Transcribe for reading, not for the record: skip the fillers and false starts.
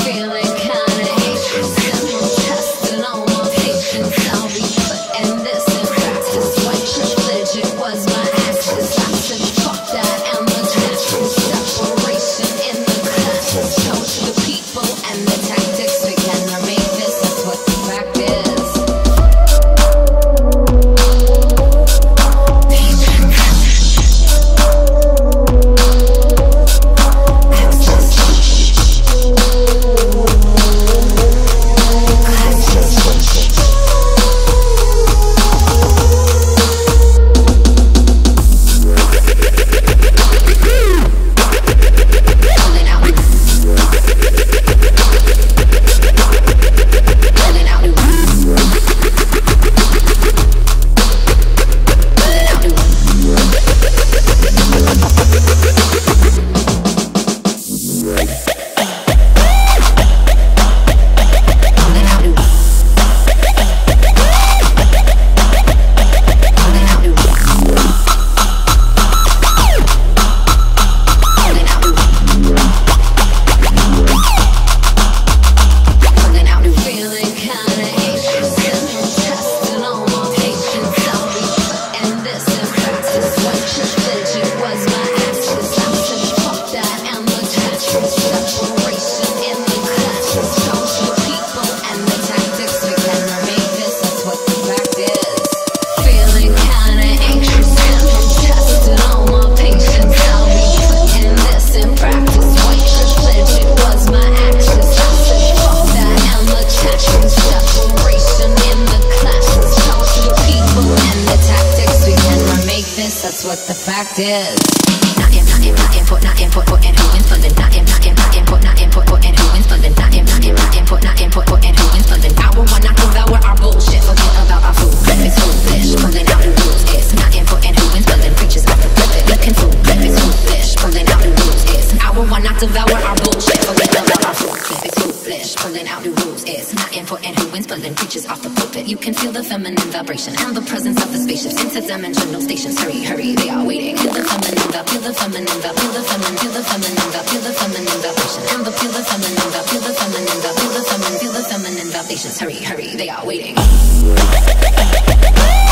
Feeling kinda anxious, I'm testing all my patience. I'll be putting this in practice. White privilege, it was my access. I said fuck that, I'm attachment. Separation in the classes. Show to the people and the tactics. We cannot make this, that's what the fact is. That's what the fact is. Not input, and who wins funding. Not input, and who wins funding. Not input, and who wins funding. Our one not devour our bullshit. Forget about our food. Breakfast foolish. Pulling out the rules is not input, and who wins funding. Preachers out the pulpit. Looking food. Breakfast foolish. Pulling out the rules is our one not devour our bullshit. Forget about our food. Breakfast foolish. Pulling out the rules is not input, and who wins funding. Preachers off the pulpit. You can feel the feminine vibration and the presence of the spaceships. Interdimensional stations. Hurry, they are waiting. Feel the feminine vibe, feel the feminine vibe, feel the feminine, feel the feminine vibe, feel the feminine vibration. And the feel the feminine vibe, feel the feminine vibe, feel the feminine vibrations. Hurry, they are waiting.